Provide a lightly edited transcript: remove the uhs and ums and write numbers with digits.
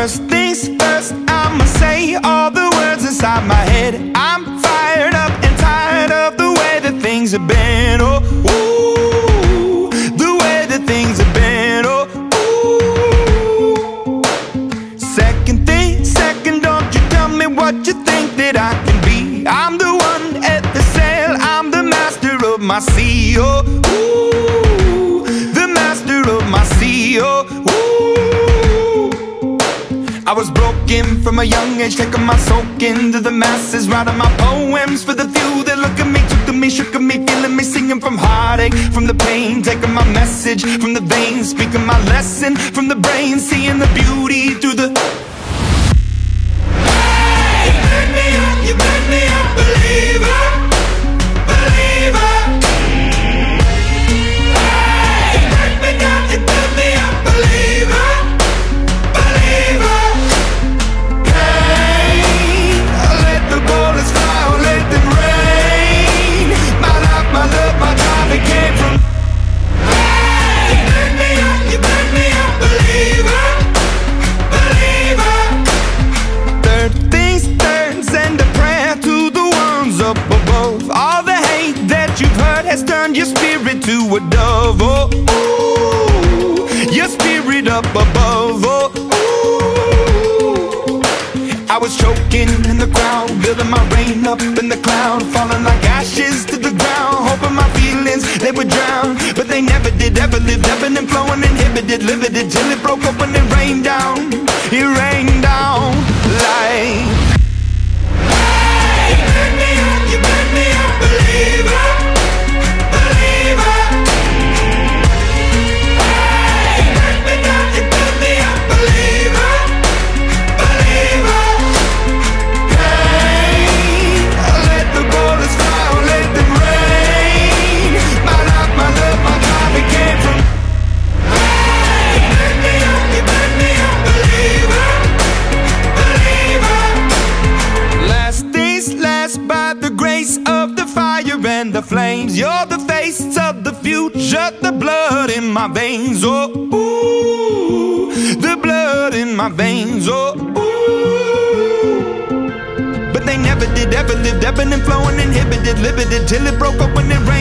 First things first, I'ma say all the words inside my head. I'm fired up and tired of the way that things have been. Oh, ooh, the way that things have been. Oh, ooh. Second thing, second, don't you tell me what you think that I can be. I'm the one at the sail, I'm the master of my sea. Oh, ooh, the master of my sea. Oh, ooh. I was broken from a young age, taking my soak into the masses, writing my poems for the few that look at me, took to me, shook at me, feeling me, singing from heartache, from the pain, taking my message from the veins, speaking my lesson from the brain, seeing the beauty through the... Hey, you burn me up, you burn me up, believer, believer. Hey, you burn me down, you burn me up, believer, believer. Hey, let the bullets fly, or let them rain. My life, my love, my drive, it came from... Hey, you burn me up, you burn me up, believer, believer. Third things third, send a prayer to the ones up above. All the hate that you've heard has turned your spirit to a dove. Oh, ooh, your spirit up above. Oh, ooh. I was choking in the crowd, building my rain up in the cloud, falling like ashes to the ground, hoping my feelings, they would drown. But they never did, ever lived, ebbing and flowing, inhibited, limited, till it broke up and it rained down. It rained down like... Hey, you burn me up, you burn me up, believer, believer. Hey, you burn me down, you burn me up, believer, believer. Hey, let the bullets fly, or let them rain. My life, my love, my drive, it came from... Hey, you burn me up, you burn me up, believer, believer. Last things last, by the grace of the fire and the flames. You're the face of the future, the blood in my veins. Oh, ooh, the blood in my veins. Oh, ooh. But they never did, ever lived, ebbing and flowing, inhibited, limited, till it broke up when it rained.